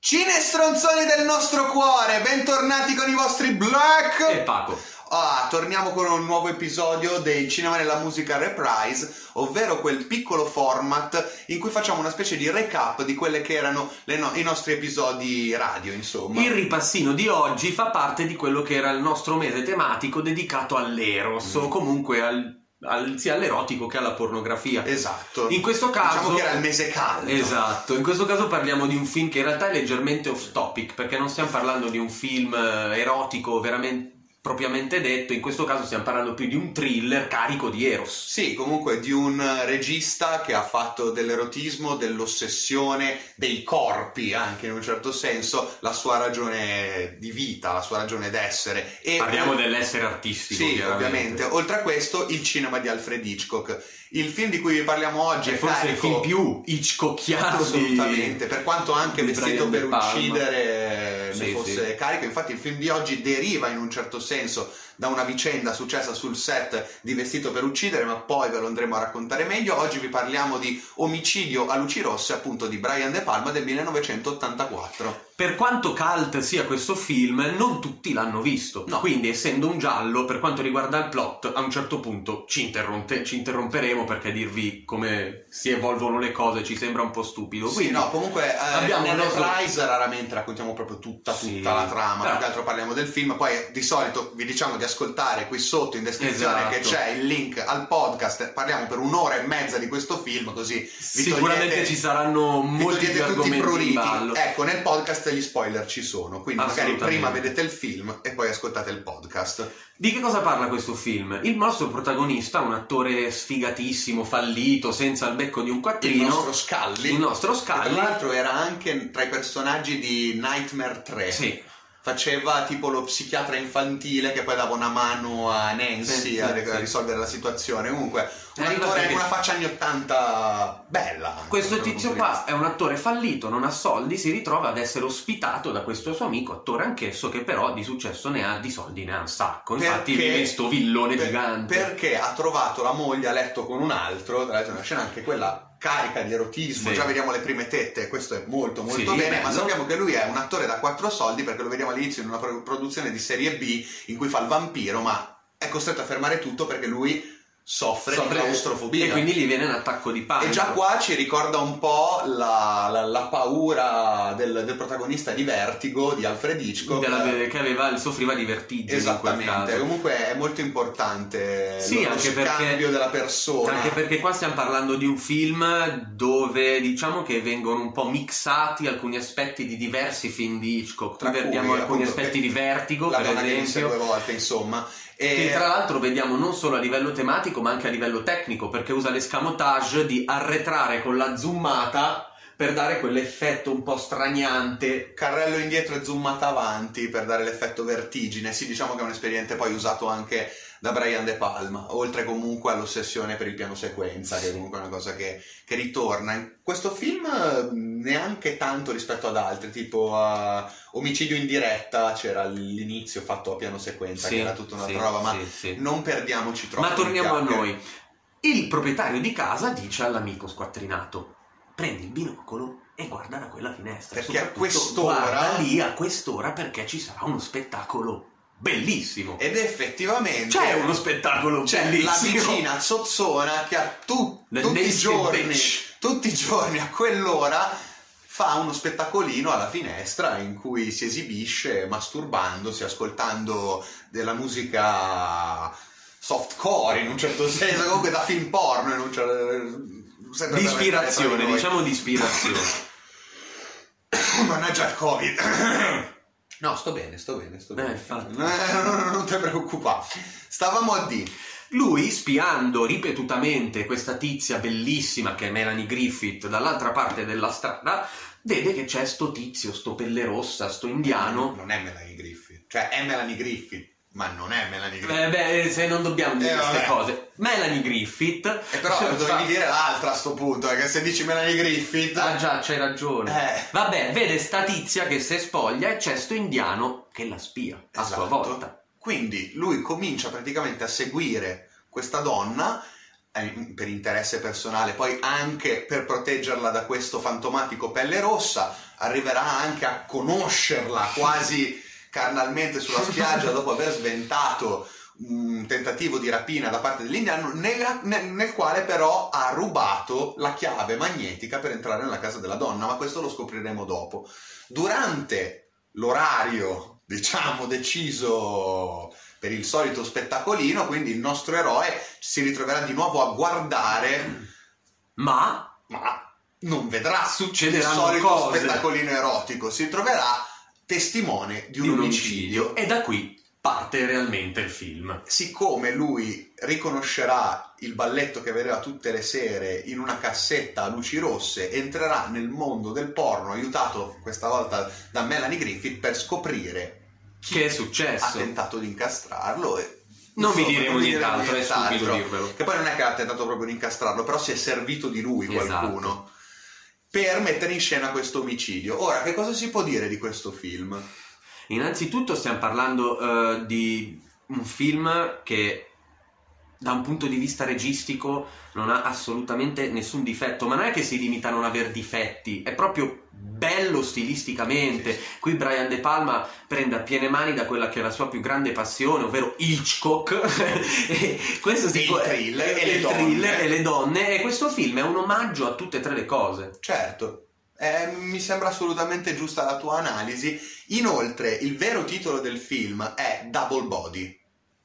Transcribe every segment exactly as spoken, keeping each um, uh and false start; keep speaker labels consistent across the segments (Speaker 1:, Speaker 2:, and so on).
Speaker 1: Cinestronzoni del nostro cuore, bentornati con i vostri Black
Speaker 2: e Paco.
Speaker 1: Ah, torniamo con un nuovo episodio del Cinema nella Musica Reprise, ovvero quel piccolo format in cui facciamo una specie di recap di quelle che erano le no- i nostri episodi radio, insomma.
Speaker 2: Il ripassino di oggi fa parte di quello che era il nostro mese tematico dedicato all'eros, mm. o comunque al... Al, sia all'erotico che alla pornografia.
Speaker 1: Esatto.
Speaker 2: In questo caso
Speaker 1: diciamo che era il mese caldo.
Speaker 2: Esatto. In questo caso parliamo di un film che in realtà è leggermente off topic, perché non stiamo parlando di un film erotico veramente propriamente detto. In questo caso stiamo parlando più di un thriller carico di eros.
Speaker 1: Sì, comunque di un regista che ha fatto dell'erotismo, dell'ossessione, dei corpi anche in un certo senso la sua ragione di vita, la sua ragione d'essere. E
Speaker 2: parliamo dell'essere artistico.
Speaker 1: Sì, ovviamente. Oltre a questo, il cinema di Alfred Hitchcock. Il film di cui vi parliamo oggi è, è
Speaker 2: forse
Speaker 1: carico...
Speaker 2: il film più Hitchcockiano.
Speaker 1: Assolutamente, di... per quanto anche Vestito per uccidere
Speaker 2: sì,
Speaker 1: ne fosse
Speaker 2: sì.
Speaker 1: carico. Infatti il film di oggi deriva in un certo senso da una vicenda successa sul set di Vestito per uccidere, ma poi ve lo andremo a raccontare meglio. Oggi vi parliamo di Omicidio a luci rosse, appunto di Brian De Palma del millenovecentottantaquattro.
Speaker 2: Per quanto cult sia questo film, non tutti l'hanno visto. No. Quindi, essendo un giallo, per quanto riguarda il plot, a un certo punto ci, interrompe, ci interromperemo, perché dirvi come si evolvono le cose ci sembra un po' stupido.
Speaker 1: Sì,
Speaker 2: quindi,
Speaker 1: no, comunque eh,
Speaker 2: abbiamo
Speaker 1: nelle
Speaker 2: nostro...
Speaker 1: Rise raramente raccontiamo proprio tutta, tutta
Speaker 2: sì.
Speaker 1: la trama,
Speaker 2: Però...
Speaker 1: più che altro parliamo del film. Poi di solito vi diciamo di ascoltare qui sotto in descrizione,
Speaker 2: esatto,
Speaker 1: che c'è il link al podcast. Parliamo per un'ora e mezza di questo film, così vi
Speaker 2: sicuramente
Speaker 1: togliete,
Speaker 2: ci saranno molti più argomenti in ballo.
Speaker 1: Ecco, nel podcast gli spoiler ci sono, quindi magari prima vedete il film e poi ascoltate il podcast.
Speaker 2: Di che cosa parla questo film? Il nostro protagonista, un attore sfigatissimo, fallito, senza il becco di un quattrino,
Speaker 1: il nostro Scully,
Speaker 2: il nostro Scully,
Speaker 1: tra l'altro era anche tra i personaggi di Nightmare tre.
Speaker 2: Sì.
Speaker 1: Faceva tipo lo psichiatra infantile che poi dava una mano a Nancy sì, a sì, risolvere sì. la situazione. Comunque un attore con una faccia anni ottanta bella.
Speaker 2: Questo tizio qua è un attore fallito, non ha soldi, si ritrova ad essere ospitato da questo suo amico, attore anch'esso, che però di successo ne ha, di soldi ne ha un sacco. Infatti
Speaker 1: perché,
Speaker 2: vive sto villone
Speaker 1: per,
Speaker 2: gigante.
Speaker 1: Perché ha trovato la moglie a letto con un altro, tra l'altro una scena anche quella carica di erotismo, sì. Già vediamo le prime tette, questo è molto molto
Speaker 2: sì,
Speaker 1: bene,
Speaker 2: bello.
Speaker 1: Ma sappiamo che lui è un attore da quattro soldi, perché lo vediamo all'inizio in una produzione di serie B in cui fa il vampiro, ma è costretto a fermare tutto perché lui soffre, soffre di claustrofobia
Speaker 2: e quindi gli viene un attacco di panico.
Speaker 1: E già qua ci ricorda un po' la, la, la paura del, del protagonista di Vertigo di Alfred Hitchcock,
Speaker 2: Della, che aveva, soffriva di vertigini.
Speaker 1: Esattamente, comunque è molto importante
Speaker 2: sì,
Speaker 1: lo,
Speaker 2: anche
Speaker 1: lo scambio
Speaker 2: perché,
Speaker 1: della persona,
Speaker 2: anche perché qua stiamo parlando di un film dove diciamo che vengono un po' mixati alcuni aspetti di diversi film di Hitchcock. Tra vediamo cui, alcuni aspetti di Vertigo,
Speaker 1: la
Speaker 2: per
Speaker 1: donna
Speaker 2: esempio,
Speaker 1: che visse due volte, insomma.
Speaker 2: E... che tra l'altro vediamo non solo a livello tematico ma anche a livello tecnico, perché usa l'escamotage di arretrare con la zoomata per dare quell'effetto un po' straniante,
Speaker 1: carrello indietro e zoomata avanti per dare l'effetto vertigine. Sì, diciamo che è un espediente poi usato anche da Brian De Palma, oltre comunque all'ossessione per il piano sequenza, che è comunque una cosa che, che ritorna in questo film neanche tanto rispetto ad altri, tipo uh, Omicidio in diretta c'era l'inizio fatto a piano sequenza, sì, che era tutta un'altra sì, roba, ma sì, sì. non perdiamoci troppo.
Speaker 2: Ma torniamo a noi. Il proprietario di casa dice all'amico squattrinato: prendi il binocolo e guarda da quella finestra,
Speaker 1: perché a quest'ora
Speaker 2: guarda lì a quest'ora, perché ci sarà uno spettacolo bellissimo.
Speaker 1: Ed effettivamente
Speaker 2: c'è uno spettacolo
Speaker 1: c'è
Speaker 2: bellissimo.
Speaker 1: La vicina zozzona che a tu, tutti i giorni tutti i giorni a quell'ora fa uno spettacolino alla finestra in cui si esibisce masturbandosi, ascoltando della musica softcore in un certo senso, comunque da film porno in un certo...
Speaker 2: di ispirazione, diciamo di ispirazione.
Speaker 1: Mannaggia il Covid. No, sto bene, sto bene, sto bene.
Speaker 2: Eh,
Speaker 1: non, non ti preoccupare. Stavamo a D.
Speaker 2: Lui, spiando ripetutamente questa tizia bellissima che è Melanie Griffith dall'altra parte della strada, vede che c'è sto tizio, sto pelle rossa, sto indiano.
Speaker 1: Non è Melanie Griffith, cioè è Melanie Griffith, ma non è Melanie Griffith.
Speaker 2: Eh beh, se non dobbiamo dire
Speaker 1: eh,
Speaker 2: queste cose. Melanie Griffith.
Speaker 1: E però dovevi fa... dire l'altra a sto punto, perché se dici Melanie Griffith...
Speaker 2: Ah già, c'hai ragione.
Speaker 1: Eh.
Speaker 2: Vabbè, vede sta tizia che si spoglia e c'è sto indiano che la spia, a
Speaker 1: esatto.
Speaker 2: sua volta.
Speaker 1: Quindi lui comincia praticamente a seguire questa donna eh, per interesse personale, poi anche per proteggerla da questo fantomatico pelle rossa. arriverà anche a conoscerla quasi carnalmente sulla spiaggia dopo aver sventato un tentativo di rapina da parte dell'indiano, nel, nel, nel quale però ha rubato la chiave magnetica per entrare nella casa della donna, ma questo lo scopriremo dopo. Durante l'orario, diciamo, deciso per il solito spettacolino, quindi il nostro eroe si ritroverà di nuovo a guardare,
Speaker 2: ma,
Speaker 1: ma non vedrà
Speaker 2: succederanno
Speaker 1: il solito
Speaker 2: cose.
Speaker 1: spettacolino erotico, si troverà testimone di un,
Speaker 2: di un
Speaker 1: omicidio.
Speaker 2: omicidio e da qui parte realmente il film.
Speaker 1: Siccome lui riconoscerà il balletto che vedeva tutte le sere in una cassetta a luci rosse, entrerà nel mondo del porno, aiutato questa volta da Melanie Griffith, per scoprire chi
Speaker 2: che è successo.
Speaker 1: ha tentato di incastrarlo. E,
Speaker 2: non
Speaker 1: insomma,
Speaker 2: vi diremo
Speaker 1: non vi
Speaker 2: nient'altro, è
Speaker 1: nient'altro.
Speaker 2: stupido dirvelo.
Speaker 1: Che poi non è che ha tentato proprio di incastrarlo, però si è servito di lui qualcuno.
Speaker 2: Esatto.
Speaker 1: Per mettere in scena questo omicidio. Ora, che cosa si può dire di questo film?
Speaker 2: Innanzitutto stiamo parlando uh, di un film che da un punto di vista registico non ha assolutamente nessun difetto, ma non è che si limita a non aver difetti, è proprio bello stilisticamente. Qui Brian De Palma prende a piene mani da quella che è la sua più grande passione, ovvero Hitchcock e questo si
Speaker 1: il
Speaker 2: può...
Speaker 1: thriller, e, le
Speaker 2: il thriller e le donne, e questo film è un omaggio a tutte e tre le cose.
Speaker 1: Certo. Eh, mi sembra assolutamente giusta la tua analisi. Inoltre, il vero titolo del film è Double Body,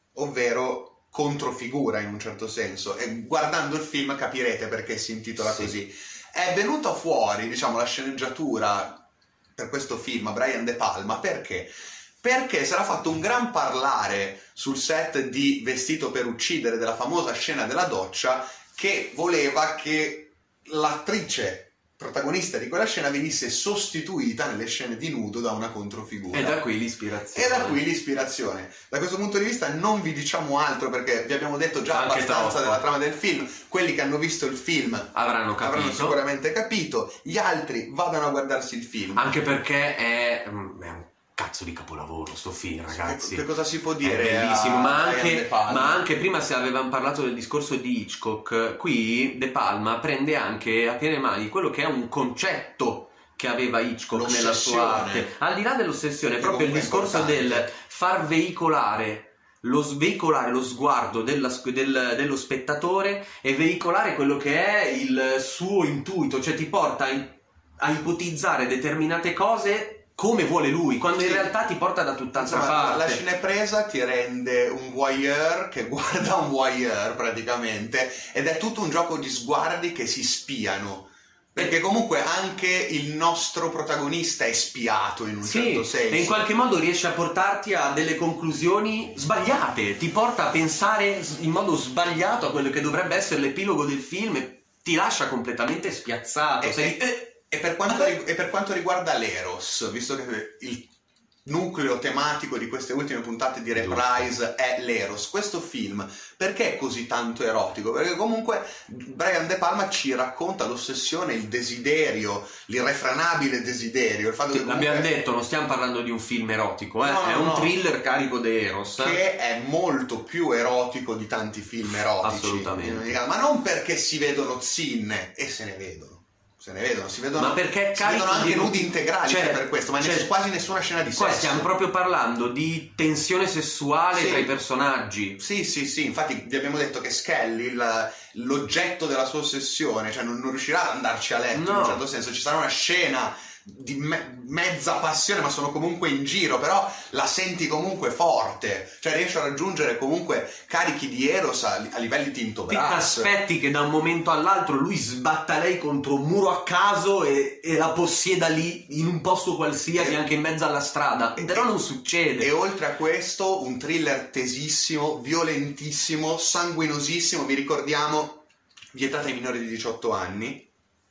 Speaker 1: ovvero controfigura in un certo senso, e guardando il film capirete perché si intitola
Speaker 2: sì.
Speaker 1: così. È venuta fuori, diciamo, la sceneggiatura per questo film a Brian De Palma perché? Perché si era fatto un gran parlare sul set di Vestito per uccidere, della famosa scena della doccia, che voleva che l'attrice protagonista di quella scena venisse sostituita nelle scene di nudo da una controfigura.
Speaker 2: E da qui l'ispirazione.
Speaker 1: E da qui l'ispirazione. Da questo punto di vista non vi diciamo altro perché vi abbiamo detto già
Speaker 2: Anche
Speaker 1: abbastanza
Speaker 2: troppo.
Speaker 1: della trama del film. Quelli che hanno visto il film
Speaker 2: avranno capito.
Speaker 1: avranno sicuramente capito. Gli altri vadano a guardarsi il film.
Speaker 2: Anche perché è, è un cazzo di capolavoro sto film, ragazzi.
Speaker 1: Che, che cosa si può dire?
Speaker 2: È bellissimo, ma
Speaker 1: a Brian De
Speaker 2: anche,
Speaker 1: Palma?
Speaker 2: ma anche prima, se avevamo parlato del discorso di Hitchcock, qui De Palma prende anche a piene mani quello che è un concetto che aveva Hitchcock nella sua arte. Al di là dell'ossessione, è proprio il discorso del far veicolare lo sveicolare lo sguardo della, del, dello spettatore e veicolare quello che è il suo intuito, cioè ti porta a, a ipotizzare determinate cose come vuole lui, quando
Speaker 1: sì.
Speaker 2: in realtà ti porta da tutt'altra
Speaker 1: Insomma,
Speaker 2: parte.
Speaker 1: La cinepresa ti rende un voyeur che guarda un voyeur praticamente, ed è tutto un gioco di sguardi che si spiano. Perché comunque anche il nostro protagonista è spiato in un
Speaker 2: sì,
Speaker 1: certo senso.
Speaker 2: E in qualche modo riesce a portarti a delle conclusioni sbagliate, ti porta a pensare in modo sbagliato a quello che dovrebbe essere l'epilogo del film e ti lascia completamente spiazzato.
Speaker 1: E,
Speaker 2: Sei...
Speaker 1: e, e, per quanto, e per quanto riguarda l'Eros, visto che il nucleo tematico di queste ultime puntate di Reprise è l'Eros, questo film perché è così tanto erotico? Perché comunque Brian De Palma ci racconta l'ossessione, il desiderio, l'irrefrenabile desiderio, il fatto che comunque...
Speaker 2: L'abbiamo detto, non stiamo parlando di un film erotico, eh?
Speaker 1: no,
Speaker 2: è
Speaker 1: no,
Speaker 2: un
Speaker 1: no.
Speaker 2: thriller carico di Eros,
Speaker 1: che è molto più erotico di tanti film erotici.
Speaker 2: Assolutamente.
Speaker 1: Ma non perché si vedono zinne, e se ne vedono. Se ne vedono, si vedono,
Speaker 2: ma perché
Speaker 1: si vedono anche nudi integrali,
Speaker 2: cioè,
Speaker 1: per questo, ma
Speaker 2: cioè,
Speaker 1: c'è quasi nessuna scena di sesso.
Speaker 2: Qua stiamo proprio parlando di tensione sessuale
Speaker 1: sì.
Speaker 2: tra i personaggi.
Speaker 1: Sì, sì, sì, infatti vi abbiamo detto che Skelly, il, l'oggetto della sua ossessione, cioè non, non riuscirà ad andarci a letto,
Speaker 2: no.
Speaker 1: in un certo senso, ci sarà una scena di me- mezza passione, ma sono comunque in giro, però la senti comunque forte, cioè riesce a raggiungere comunque carichi di Eros a, a livelli Tinto
Speaker 2: Ti
Speaker 1: Brass.
Speaker 2: aspetti che da un momento all'altro lui sbatta lei contro un muro a caso e, e la possieda lì in un posto qualsiasi,
Speaker 1: e,
Speaker 2: anche in mezzo alla strada,
Speaker 1: e,
Speaker 2: però non succede.
Speaker 1: E oltre a questo un thriller tesissimo, violentissimo, sanguinosissimo. Vi ricordiamo, vietata ai minori di diciotto anni.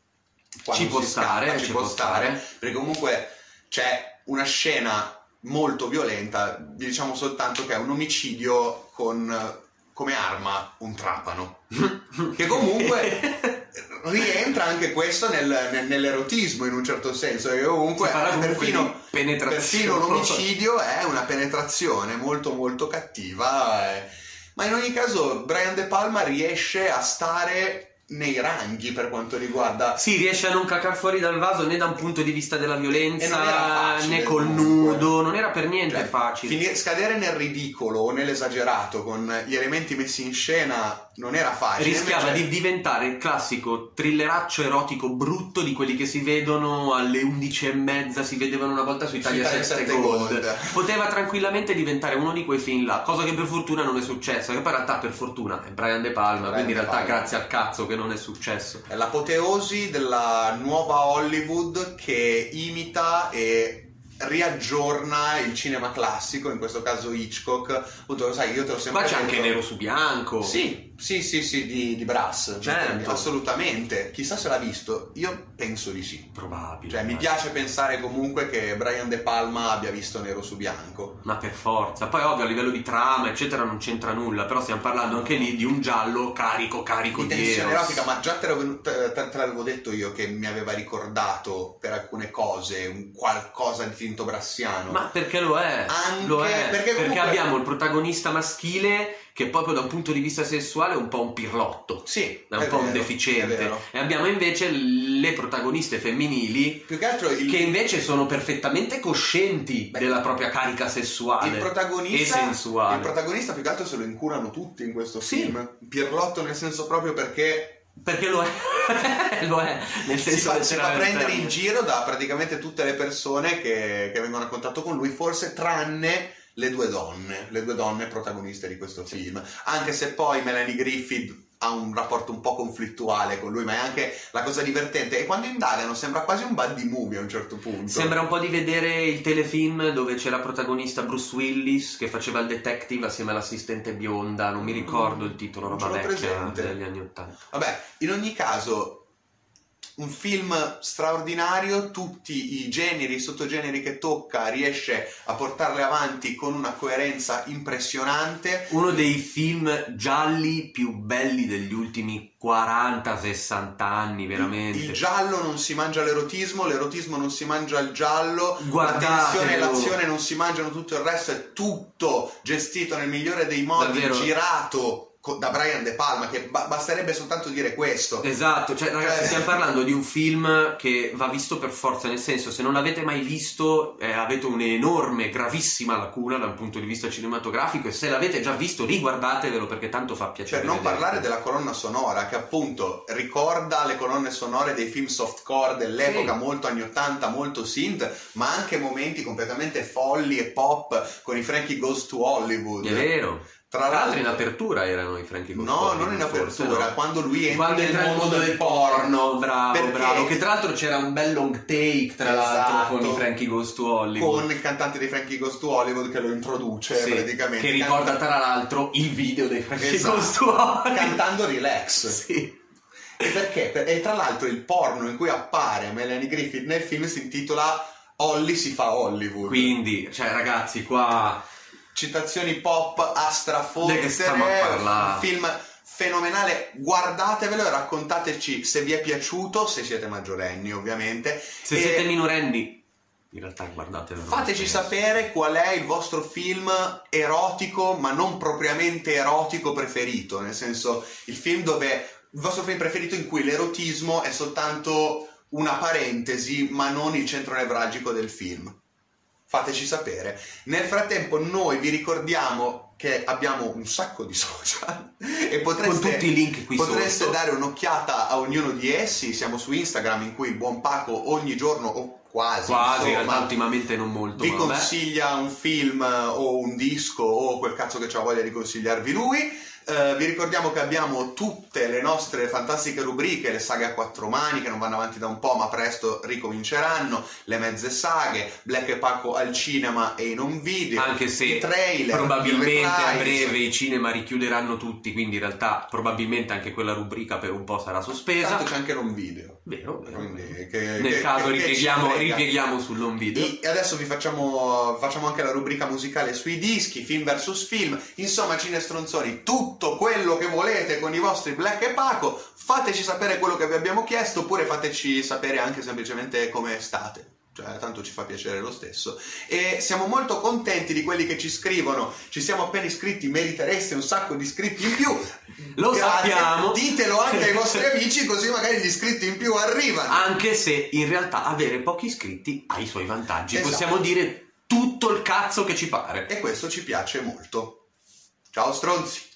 Speaker 2: Ci può, stare,
Speaker 1: scappa, ci,
Speaker 2: ci
Speaker 1: può
Speaker 2: può
Speaker 1: stare,
Speaker 2: stare,
Speaker 1: perché comunque c'è una scena molto violenta. Vi diciamo soltanto che è un omicidio con come arma un trapano, che comunque rientra anche questo nel, nel, nell'erotismo in un certo senso, che comunque,
Speaker 2: comunque
Speaker 1: perfino, perfino l'omicidio è una penetrazione molto molto cattiva, eh. Ma in ogni caso Brian De Palma riesce a stare nei ranghi per quanto riguarda...
Speaker 2: Sì, riesce a non cacar fuori dal vaso né da un punto di vista della violenza,
Speaker 1: facile,
Speaker 2: né col
Speaker 1: comunque.
Speaker 2: nudo, non era per niente
Speaker 1: Cioè,
Speaker 2: facile.
Speaker 1: finire, scadere nel ridicolo o nell'esagerato con gli elementi messi in scena non era facile.
Speaker 2: Rischiava
Speaker 1: invece...
Speaker 2: di diventare il classico thrilleraccio erotico brutto di quelli che si vedono alle undici e mezza, si vedevano una volta su Italia sette Gold.
Speaker 1: Gold.
Speaker 2: Poteva tranquillamente diventare uno di quei film là, cosa che per fortuna non è successa, che poi in realtà per fortuna è Brian De Palma,
Speaker 1: Brian
Speaker 2: quindi in
Speaker 1: De
Speaker 2: realtà
Speaker 1: Palma.
Speaker 2: grazie al cazzo che non è successo.
Speaker 1: È l'apoteosi della nuova Hollywood che imita e riaggiorna il cinema classico, in questo caso Hitchcock. Appunto, lo sai, io te l'ho sempre
Speaker 2: Qua c'è
Speaker 1: detto.
Speaker 2: anche Nero su Bianco.
Speaker 1: Sì, sì, sì, sì, di, di Brass.
Speaker 2: Certo.
Speaker 1: Assolutamente. Chissà se l'ha visto. Io penso di sì.
Speaker 2: Probabile.
Speaker 1: Cioè, mi piace pensare comunque che Brian De Palma abbia visto Nero su Bianco.
Speaker 2: Ma per forza. Poi ovvio a livello di trama eccetera non c'entra nulla, però stiamo parlando anche lì di un giallo carico carico
Speaker 1: Di
Speaker 2: di
Speaker 1: tensione
Speaker 2: eros.
Speaker 1: erotica, ma già te l'avevo, te, te l'avevo detto io che mi aveva ricordato per alcune cose un qualcosa di tinto brassiano.
Speaker 2: Ma perché lo è?
Speaker 1: Anche
Speaker 2: lo è.
Speaker 1: perché comunque-
Speaker 2: abbiamo il protagonista maschile che proprio da un punto di vista sessuale è un po' un pirlotto,
Speaker 1: Sì,
Speaker 2: è un
Speaker 1: è
Speaker 2: po' un
Speaker 1: vero, è
Speaker 2: deficiente.
Speaker 1: vero.
Speaker 2: E abbiamo invece le protagoniste femminili
Speaker 1: Più che altro il,
Speaker 2: che invece sono perfettamente coscienti
Speaker 1: Beh,
Speaker 2: della propria carica sessuale
Speaker 1: il protagonista,
Speaker 2: e sensuale.
Speaker 1: il protagonista più che altro se lo incurano tutti in questo
Speaker 2: Sì.
Speaker 1: film. Pirlotto nel senso proprio perché
Speaker 2: Perché lo è, lo è, nel
Speaker 1: si
Speaker 2: senso
Speaker 1: fa, si fa
Speaker 2: letterale del
Speaker 1: prendere in
Speaker 2: termine.
Speaker 1: giro da praticamente tutte le persone che, che vengono a contatto con lui, forse tranne le due donne, le due donne protagoniste di questo film. Anche se poi Melanie Griffith ha un rapporto un po' conflittuale con lui, ma è anche la cosa divertente. E quando indagano sembra quasi un buddy movie a un certo punto.
Speaker 2: Sembra un po' di vedere il telefilm dove c'è la protagonista Bruce Willis che faceva il detective assieme all'assistente bionda, non mi ricordo il titolo,
Speaker 1: Non
Speaker 2: roba
Speaker 1: ce l'ho
Speaker 2: vecchia
Speaker 1: presente.
Speaker 2: degli anni ottanta.
Speaker 1: Vabbè, in ogni caso, un film straordinario, tutti i generi, i sottogeneri che tocca riesce a portarli avanti con una coerenza impressionante.
Speaker 2: Uno dei film gialli più belli degli ultimi quaranta sessanta anni, veramente.
Speaker 1: Il giallo non si mangia l'erotismo, l'erotismo non si mangia il giallo,
Speaker 2: Guardatelo.
Speaker 1: la tensione e l'azione non si mangiano tutto il resto, è tutto gestito nel migliore dei modi,
Speaker 2: Davvero.
Speaker 1: girato co- da Brian De Palma, che ba- basterebbe soltanto dire questo.
Speaker 2: Esatto, cioè ragazzi
Speaker 1: Eh.
Speaker 2: stiamo parlando di un film che va visto per forza, nel senso se non l'avete mai visto eh, avete un'enorme, gravissima lacuna dal punto di vista cinematografico e se l'avete già visto riguardatevelo perché tanto fa piacere.
Speaker 1: Cioè, non
Speaker 2: vederlo.
Speaker 1: parlare della colonna sonora, che appunto ricorda le colonne sonore dei film softcore dell'epoca,
Speaker 2: Sì.
Speaker 1: molto anni ottanta, molto synth, ma anche momenti completamente folli e pop con i Frankie Goes to Hollywood.
Speaker 2: È vero.
Speaker 1: Tra
Speaker 2: Tra l'altro
Speaker 1: l'altro
Speaker 2: in apertura erano i Frankie Goes to
Speaker 1: No,
Speaker 2: Hollywood,
Speaker 1: non in
Speaker 2: forse,
Speaker 1: apertura,
Speaker 2: no?
Speaker 1: quando lui entra,
Speaker 2: Quando entra
Speaker 1: nel
Speaker 2: nel mondo del porno, bravo,
Speaker 1: Perché-
Speaker 2: bravo. Che tra l'altro c'era un bel long take, tra l'altro,
Speaker 1: Esatto.
Speaker 2: con i Frankie Goes to Hollywood.
Speaker 1: con il cantante dei Frankie Goes to Hollywood che lo introduce
Speaker 2: Sì,
Speaker 1: praticamente.
Speaker 2: che ricorda
Speaker 1: Canta-
Speaker 2: tra l'altro il video dei Frankie
Speaker 1: Esatto.
Speaker 2: Goes to Hollywood.
Speaker 1: cantando Relax.
Speaker 2: Sì.
Speaker 1: E perché? Per- E tra l'altro il porno in cui appare Melanie Griffith nel film si intitola Holly si fa Hollywood.
Speaker 2: Quindi, cioè ragazzi, qua
Speaker 1: Citazioni pop a strafottere,
Speaker 2: Di che stiamo a parlare?
Speaker 1: un film fenomenale, guardatevelo e raccontateci se vi è piaciuto, se siete maggiorenni ovviamente.
Speaker 2: se
Speaker 1: E
Speaker 2: siete minorenni, in realtà guardatelo.
Speaker 1: fateci sapere qual è il vostro film erotico, ma non propriamente erotico preferito, nel senso il film dove il vostro film preferito in cui l'erotismo è soltanto una parentesi, ma non il centro nevralgico del film. Fateci sapere. Nel frattempo noi vi ricordiamo che abbiamo un sacco di social e potreste,
Speaker 2: Con tutti i link qui
Speaker 1: potreste
Speaker 2: sotto.
Speaker 1: dare un'occhiata a ognuno di essi. Siamo su Instagram in cui il buon Paco ogni giorno o quasi,
Speaker 2: Quasi, in
Speaker 1: insomma,
Speaker 2: realtà ultimamente non molto.
Speaker 1: vi
Speaker 2: ma vabbè.
Speaker 1: consiglia un film o un disco o quel cazzo che c'ha voglia di consigliarvi lui. Eh, vi ricordiamo che abbiamo tutte le nostre fantastiche rubriche, le saghe a quattro mani che non vanno avanti da un po' ma presto ricominceranno, le mezze saghe, Black e Paco al cinema e in un video,
Speaker 2: Anche se
Speaker 1: i trailer,
Speaker 2: probabilmente
Speaker 1: i
Speaker 2: a
Speaker 1: reprise.
Speaker 2: breve i cinema richiuderanno tutti, quindi in realtà probabilmente anche quella rubrica per un po' sarà sospesa.
Speaker 1: Tanto c'è anche non video.
Speaker 2: Vero, vero.
Speaker 1: Quindi,
Speaker 2: vero.
Speaker 1: che-
Speaker 2: Nel
Speaker 1: che-
Speaker 2: caso
Speaker 1: che- che
Speaker 2: ripieghiamo,
Speaker 1: ci frega.
Speaker 2: ripieghiamo sul non video.
Speaker 1: E adesso vi facciamo, facciamo anche la rubrica musicale sui dischi, film versus film, insomma Cinestronzoni, tutto quello che volete con i vostri Black e Paco. Fateci sapere quello che vi abbiamo chiesto oppure fateci sapere anche semplicemente come state. cioè tanto ci fa piacere lo stesso, e siamo molto contenti di quelli che ci scrivono. Ci siamo appena iscritti, meritereste un sacco di iscritti in più,
Speaker 2: lo
Speaker 1: grazie.
Speaker 2: Sappiamo,
Speaker 1: ditelo anche ai vostri amici, così magari gli iscritti in più arrivano,
Speaker 2: anche se in realtà avere pochi iscritti ha i suoi vantaggi, esatto. Possiamo dire tutto il cazzo che ci pare,
Speaker 1: e questo ci piace molto. Ciao stronzi.